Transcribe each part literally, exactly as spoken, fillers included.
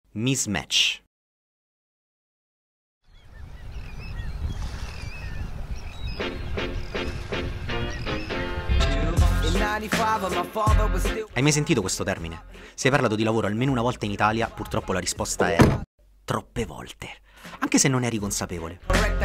Mismatch. Hai mai sentito questo termine? Se hai parlato di lavoro almeno una volta in Italia, purtroppo la risposta è troppe volte. Anche se non eri consapevole.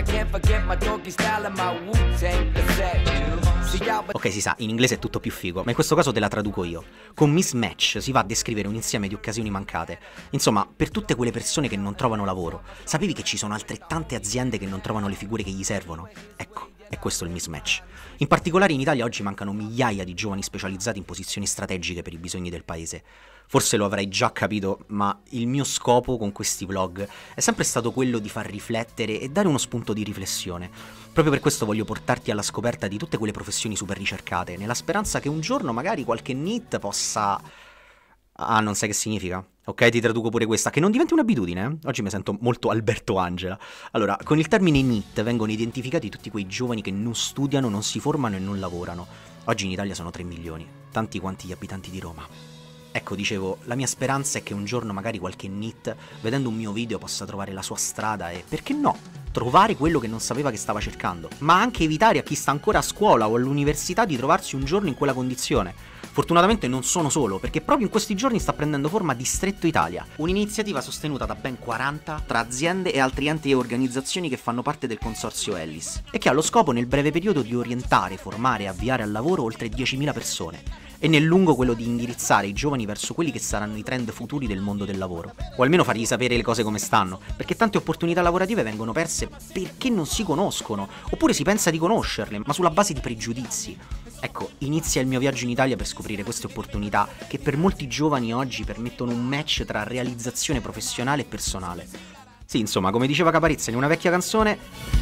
Ok, si sa, in inglese è tutto più figo, ma in questo caso te la traduco io. Con mismatch si va a descrivere un insieme di occasioni mancate. Insomma, per tutte quelle persone che non trovano lavoro. Sapevi che ci sono altrettante aziende che non trovano le figure che gli servono? Ecco, è questo il mismatch. In particolare in Italia oggi mancano migliaia di giovani specializzati in posizioni strategiche per i bisogni del paese. Forse lo avrai già capito, ma il mio scopo con questi vlog è sempre stato quello di far riflettere e dare uno spunto di riflessione. Proprio per questo voglio portarti alla scoperta di tutte quelle professioni super ricercate, nella speranza che un giorno magari qualche N I T possa... Ah, non sai che significa? Ok, ti traduco pure questa, che non diventi un'abitudine, eh? Oggi mi sento molto Alberto Angela. Allora, con il termine N I T vengono identificati tutti quei giovani che non studiano, non si formano e non lavorano. Oggi in Italia sono tre milioni, tanti quanti gli abitanti di Roma. Ecco, dicevo, la mia speranza è che un giorno magari qualche N I T, vedendo un mio video, possa trovare la sua strada e, perché no, trovare quello che non sapeva che stava cercando. Ma anche evitare a chi sta ancora a scuola o all'università di trovarsi un giorno in quella condizione. Fortunatamente non sono solo, perché proprio in questi giorni sta prendendo forma Distretto Italia, un'iniziativa sostenuta da ben quaranta tra aziende e altri enti e organizzazioni che fanno parte del consorzio Ellis, e che ha lo scopo nel breve periodo di orientare, formare e avviare al lavoro oltre diecimila persone. E nel lungo quello di indirizzare i giovani verso quelli che saranno i trend futuri del mondo del lavoro. O almeno fargli sapere le cose come stanno, perché tante opportunità lavorative vengono perse perché non si conoscono, oppure si pensa di conoscerle, ma sulla base di pregiudizi. Ecco, inizia il mio viaggio in Italia per scoprire queste opportunità che per molti giovani oggi permettono un match tra realizzazione professionale e personale. Sì, insomma, come diceva Caparezza in una vecchia canzone...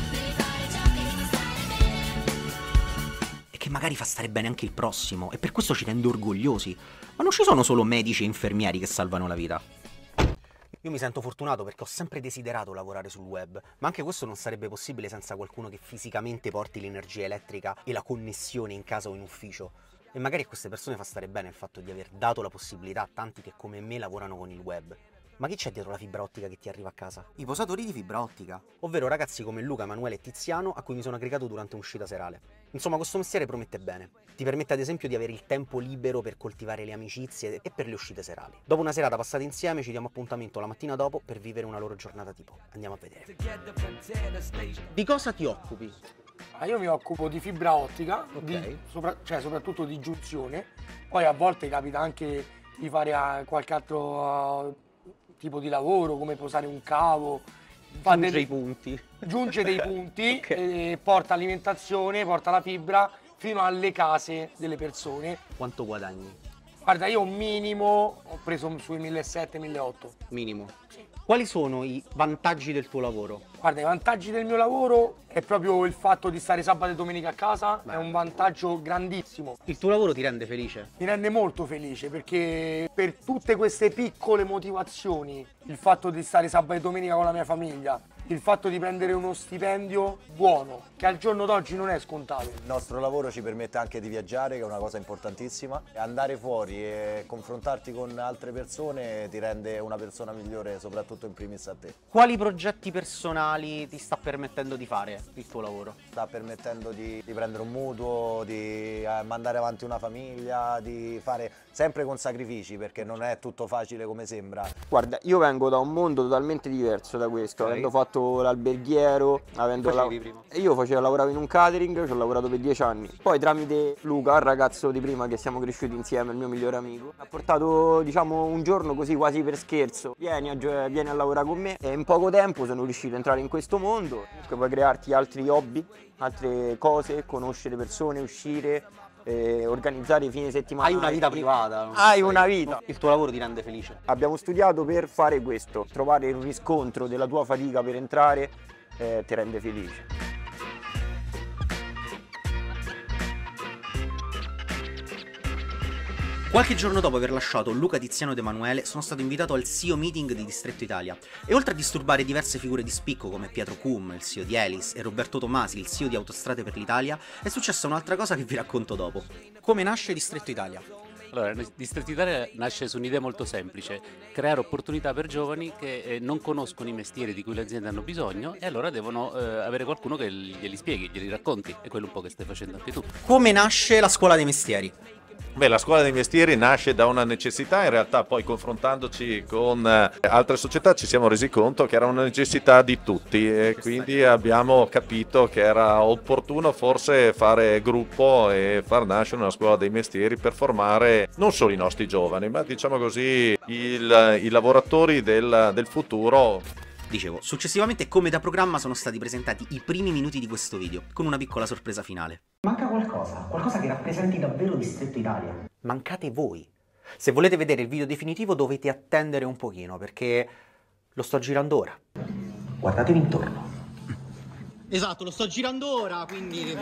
che magari fa stare bene anche il prossimo, e per questo ci rende orgogliosi. Ma non ci sono solo medici e infermieri che salvano la vita. Io mi sento fortunato perché ho sempre desiderato lavorare sul web, ma anche questo non sarebbe possibile senza qualcuno che fisicamente porti l'energia elettrica e la connessione in casa o in ufficio. E magari a queste persone fa stare bene il fatto di aver dato la possibilità a tanti che come me lavorano con il web. Ma chi c'è dietro la fibra ottica che ti arriva a casa? I posatori di fibra ottica, ovvero ragazzi come Luca, Emanuele e Tiziano a cui mi sono aggregato durante un'uscita serale. Insomma, questo mestiere promette bene. Ti permette ad esempio di avere il tempo libero per coltivare le amicizie e per le uscite serali. Dopo una serata passata insieme ci diamo appuntamento la mattina dopo per vivere una loro giornata tipo. Andiamo a vedere. Di cosa ti occupi? Ah, io mi occupo di fibra ottica, Ok. di, sopra, cioè soprattutto di giunzione. Poi a volte capita anche di fare uh, qualche altro uh, tipo di lavoro, come posare un cavo. Giunge dei... i punti. Giunge dei punti, Okay. E porta alimentazione, porta la fibra fino alle case delle persone. Quanto guadagni? Guarda, io un minimo ho preso sui millesettecento milleottocento. Minimo. Quali sono i vantaggi del tuo lavoro? Guarda, i vantaggi del mio lavoro è proprio il fatto di stare sabato e domenica a casa. Beh, è un vantaggio grandissimo. Il tuo lavoro ti rende felice? Mi rende molto felice perché per tutte queste piccole motivazioni, il fatto di stare sabato e domenica con la mia famiglia, il fatto di prendere uno stipendio buono, che al giorno d'oggi non è scontato. Il nostro lavoro ci permette anche di viaggiare, che è una cosa importantissima, e andare fuori e confrontarti con altre persone ti rende una persona migliore, soprattutto in primis a te. Quali progetti personali ti sta permettendo di fare il tuo lavoro? Sta permettendo di, di prendere un mutuo, di eh, mandare avanti una famiglia, di fare sempre con sacrifici, perché non è tutto facile come sembra. Guarda, io vengo da un mondo totalmente diverso da questo, Okay. avendo fatto l'alberghiero, avendo Facevi la- prima? e io facevo, lavoravo in un catering, ci ho lavorato per dieci anni. Poi tramite Luca, il ragazzo di prima che siamo cresciuti insieme, il mio migliore amico, ha portato, diciamo, un giorno così quasi per scherzo: vieni a, gio- vieni a lavorare con me, e in poco tempo sono riuscito a entrare in questo mondo. Comunque puoi crearti altri hobby, altre cose, conoscere persone, uscire, eh, organizzare i fine settimana. Hai una vita privata? non Hai sei- una vita. Il tuo lavoro ti rende felice? Abbiamo studiato per fare questo, trovare un riscontro della tua fatica per entrare eh, ti rende felice. Qualche giorno dopo aver lasciato Luca, Tiziano ed Emanuele sono stato invitato al C E O Meeting di Distretto Italia e oltre a disturbare diverse figure di spicco come Pietro Cum, il C E O di Elis, e Roberto Tomasi, il C E O di Autostrade per l'Italia, è successa un'altra cosa che vi racconto dopo. Come nasce Distretto Italia? Allora, Distretto Italia nasce su un'idea molto semplice: creare opportunità per giovani che eh, non conoscono i mestieri di cui le aziende hanno bisogno e allora devono eh, avere qualcuno che glieli spieghi, glieli racconti. È quello un po' che stai facendo anche tu. Come nasce la scuola dei mestieri? Beh, la scuola dei mestieri nasce da una necessità, in realtà poi confrontandoci con eh, altre società ci siamo resi conto che era una necessità di tutti e quindi abbiamo capito che era opportuno forse fare gruppo e far nascere una scuola dei mestieri per formare non solo i nostri giovani, ma diciamo così il, i lavoratori del, del futuro. Dicevo, successivamente come da programma sono stati presentati i primi minuti di questo video, con una piccola sorpresa finale. Manca qualcosa, qualcosa che rappresenti davvero Distretto Italia. Mancate voi. Se volete vedere il video definitivo dovete attendere un pochino, perché lo sto girando ora. Guardatevi intorno. Esatto, lo sto girando ora, quindi...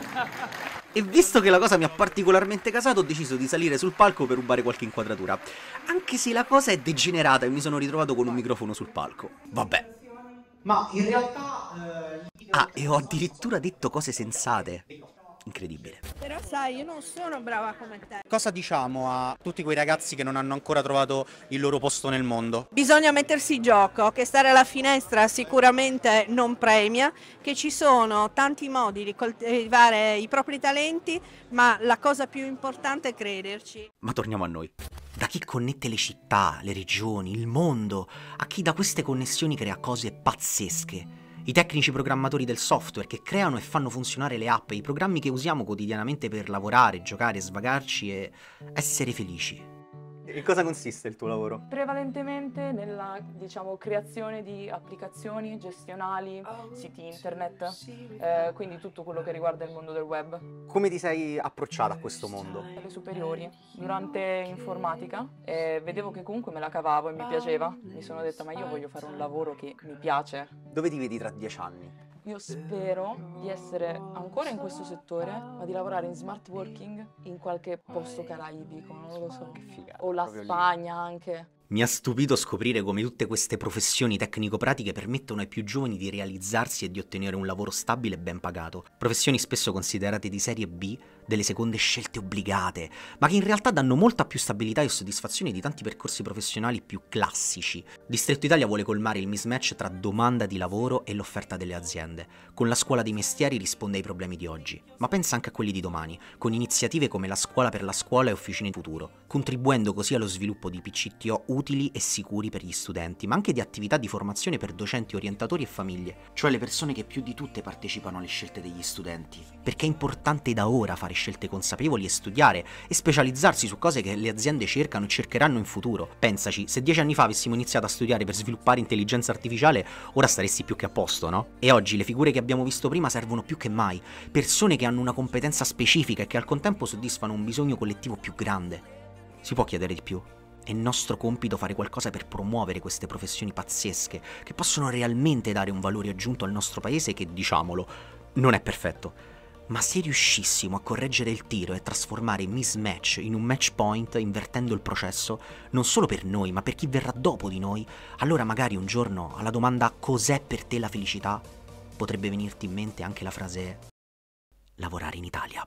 E visto che la cosa mi ha particolarmente casato, ho deciso di salire sul palco per rubare qualche inquadratura. Anche se la cosa è degenerata e mi sono ritrovato con un microfono sul palco. Vabbè. Ma in realtà... Eh... Ah, e ho addirittura detto cose sensate. Incredibile. Però sai, io non sono brava come te. Cosa diciamo a tutti quei ragazzi che non hanno ancora trovato il loro posto nel mondo? Bisogna mettersi in gioco, che stare alla finestra sicuramente non premia, che ci sono tanti modi di coltivare i propri talenti, ma la cosa più importante è crederci. Ma torniamo a noi. Da chi connette le città, le regioni, il mondo, a chi da queste connessioni crea cose pazzesche. I tecnici programmatori del software che creano e fanno funzionare le app, i programmi che usiamo quotidianamente per lavorare, giocare, svagarci e essere felici. In cosa consiste il tuo lavoro? Prevalentemente nella, diciamo, creazione di applicazioni gestionali, siti internet, eh, quindi tutto quello che riguarda il mondo del web. Come ti sei approcciata a questo mondo? Alle superiori, durante informatica, eh, vedevo che comunque me la cavavo e mi piaceva. Mi sono detta, ma io voglio fare un lavoro che mi piace. Dove ti vedi tra dieci anni? Io spero di essere ancora in questo settore, ma di lavorare in smart working in qualche posto caraibico, non lo so. Che figata. O la Spagna anche. Mi ha stupito scoprire come tutte queste professioni tecnico-pratiche permettono ai più giovani di realizzarsi e di ottenere un lavoro stabile e ben pagato. Professioni spesso considerate di serie B, delle seconde scelte obbligate, ma che in realtà danno molta più stabilità e soddisfazione di tanti percorsi professionali più classici. Distretto Italia vuole colmare il mismatch tra domanda di lavoro e l'offerta delle aziende. Con la scuola dei mestieri risponde ai problemi di oggi, ma pensa anche a quelli di domani, con iniziative come la scuola per la scuola e officine futuro, contribuendo così allo sviluppo di P C T O utili e sicuri per gli studenti, ma anche di attività di formazione per docenti, orientatori e famiglie, cioè le persone che più di tutte partecipano alle scelte degli studenti. Perché è importante da ora fare scelte consapevoli e studiare e specializzarsi su cose che le aziende cercano e cercheranno in futuro. Pensaci, se dieci anni fa avessimo iniziato a studiare per sviluppare intelligenza artificiale, ora staresti più che a posto, no? E oggi le figure che abbiamo visto prima servono più che mai, persone che hanno una competenza specifica e che al contempo soddisfano un bisogno collettivo più grande. Si può chiedere di più? È nostro compito fare qualcosa per promuovere queste professioni pazzesche, che possono realmente dare un valore aggiunto al nostro paese che, diciamolo, non è perfetto. Ma se riuscissimo a correggere il tiro e trasformare mismatch in un match point invertendo il processo, non solo per noi, ma per chi verrà dopo di noi, allora magari un giorno alla domanda "cos'è per te la felicità?" potrebbe venirti in mente anche la frase "lavorare in Italia".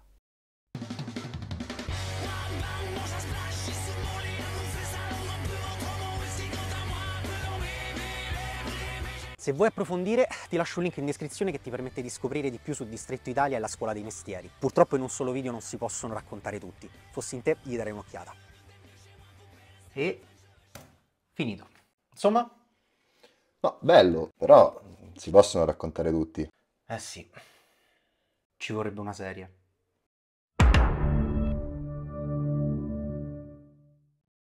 Se vuoi approfondire, ti lascio un link in descrizione che ti permette di scoprire di più su Distretto Italia e la scuola dei mestieri. Purtroppo in un solo video non si possono raccontare tutti. Fossi in te, gli darei un'occhiata. E... finito. Insomma? No, bello, però si possono raccontare tutti. Eh sì. Ci vorrebbe una serie.